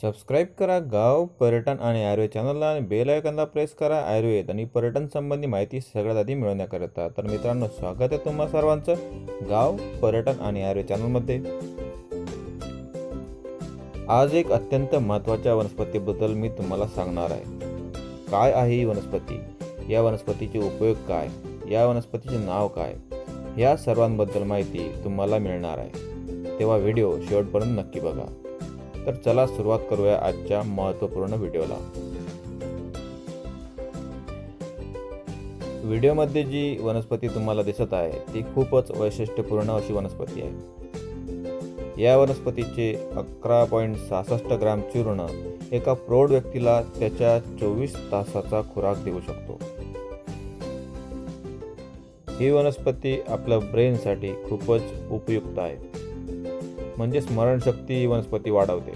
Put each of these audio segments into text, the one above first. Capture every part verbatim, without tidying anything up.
Subscribe करा गाव पर्यटन आणि आयुर्वेद चॅनलला आणि बेल आयकॉनला प्रेस करा आयुर्वेद आणि पर्यटन संबंधी माहिती सगळ्यात आधी मिळवण्याकरता। तर मित्रांनो, स्वागत आहे तुम्हा सर्वांचं गाव पर्यटन आणि आयुर्वेद चॅनलमध्ये। आज एक अत्यंत महत्त्वाच्या वनस्पतीबद्दल मी तुम्हाला सांगणार आहे। काय आहे ही वनस्पती, या वनस्पतीचे उपयोग काय, या वनस्पतीचे नाव काय, या सर्वांबद्दल माहिती तुम्हाला मिळणार आहे। तेव्हा व्हिडिओ शेवटपर्यंत नक्की बघा। तर चला सुरुवात करूया आजच्या महत्त्वपूर्ण व्हिडिओला। व्हिडिओमध्ये जी वनस्पती तुम्हाला दिसत आहे ती खूपच वैशिष्ट्यपूर्ण अशी वनस्पती आहे। या वनस्पतीचे अकरा पॉईंट सहासष्ट ग्राम चूर्ण एका प्रौढ व्यक्तीला त्याच्या चोवीस तासाचा खुराक देऊ शकतो। ही वनस्पती आपल्या ब्रेनसाठी खूपच उपयुक्त आहे, म्हणजे स्मरणशक्ती ही वनस्पती वाढवते।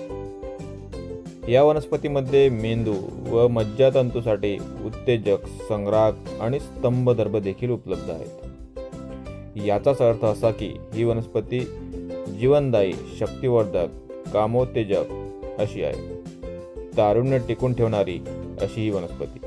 या वनस्पतीमध्ये मेंदू व मज्जातंतूसाठी उत्तेजक, संग्राहक आणि स्तंभदर्भ देखील उपलब्ध आहेत। याचाच अर्थ असा की ही वनस्पती जीवनदायी, शक्तिवर्धक, कामोत्तेजक अशी आहे। तारुण्य टिकून ठेवणारी अशी ही वनस्पती।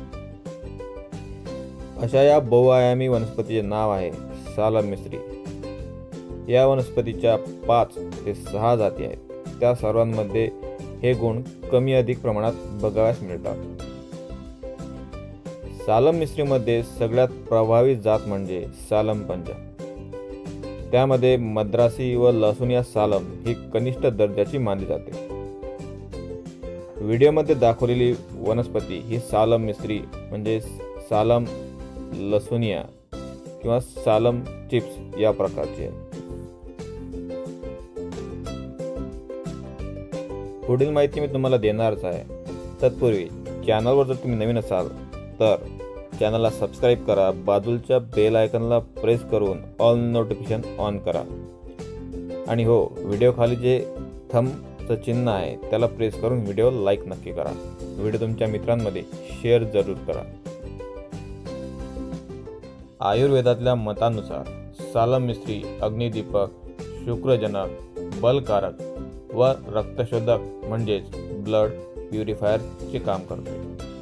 अशा या बहुआयामी वनस्पतीचे नाव आहे सालम मिस्री। या वनस्पतीच्या पाच ते सहा जाती आहेत। त्या सर्वांमध्ये हे गुण कमी अधिक प्रमाणात बघावयास मिळतात। सालम मिस्रीमध्ये सगळ्यात प्रभावी जात म्हणजे सालम पंजा। त्यामध्ये मद्रासी व लसुनिया सालम ही कनिष्ठ दर्जाची मानली जाते। व्हिडिओमध्ये दाखवलेली वनस्पती ही सालम मिस्री म्हणजे सालम लसुनिया किंवा सालम चिप्स या प्रकारची आहे। पुढील माहिती मी तुम्हाला देणारच आहे। तत्पूर्वी चॅनलवर जर तुम्ही नवीन असाल तर चॅनलला सबस्क्राईब करा, बाजूच्या बेल आयकॉनला प्रेस करून ऑल नोटिफिकेशन ऑन करा आणि हो, व्हिडिओ खाली जे थंबचं चिन्ह आहे त्याला प्रेस करून व्हिडिओ लाईक नक्की करा। व्हिडिओ तुमच्या मित्रांमध्ये शेअर जरूर करा। आयुर्वेदातल्या मतानुसार सालम मिस्री अग्निदीपक, शुक्रजनक, बलकारक व रक्तशोधक म्हणजेच ब्लड प्युरिफायरचे काम करते।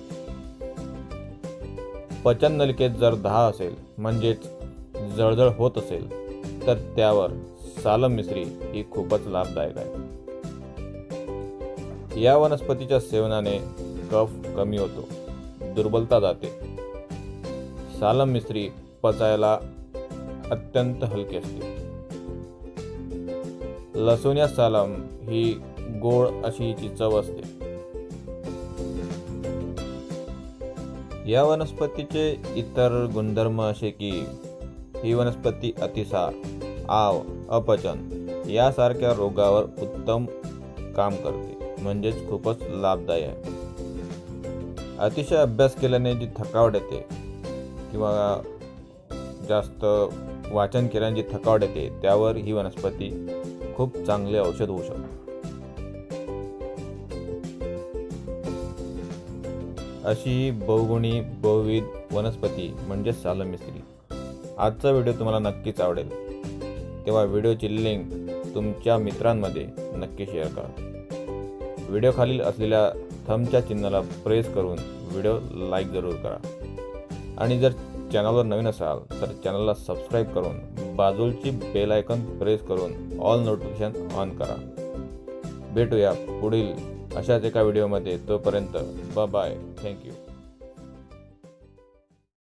पचन नलिकेत जर दहा असेल म्हणजेच जळजळ होत असेल तर त्यावर सालम मिस्री ही खूपच लाभदायक आहे। या वनस्पतीच्या सेवनाने कफ कमी होतो, दुर्बलता जाते। सालम मिस्री पचायला अत्यंत हलकी असते। लसुनिया सालम ही गोड अशी हिची चव असते। या वनस्पतीचे इतर गुणधर्म असे की ही वनस्पती अतिसार, आव, अपचन यासारख्या रोगावर उत्तम काम करते, म्हणजेच खूपच लाभदायी आहे। अतिशय अभ्यास केल्याने जी थकावट येते किंवा जास्त वाचन केल्याने जी थकावट येते त्यावर ही वनस्पती खूप चांगले औषध होऊ शकते। अशी बहुगुणी बहुविध वनस्पती म्हणजे सालम मिस्री। आजचा व्हिडिओ तुम्हाला नक्कीच आवडेल, तेव्हा व्हिडिओची लिंक तुमच्या मित्रांमध्ये नक्की शेअर करा। व्हिडिओ खालील असलेल्या थंबच्या चिन्हाला प्रेस करून व्हिडिओ लाईक जरूर करा आणि जर चॅनलवर नवीन असाल तर चॅनलला सबस्क्राईब करून बाजूची बेल आयकॉन प्रेस करून ऑल नोटिफिकेशन ऑन करा। भेटूया पुढील अशाच एका व्हिडिओमध्ये। तोपर्यंत बाय बाय, थँक्यू।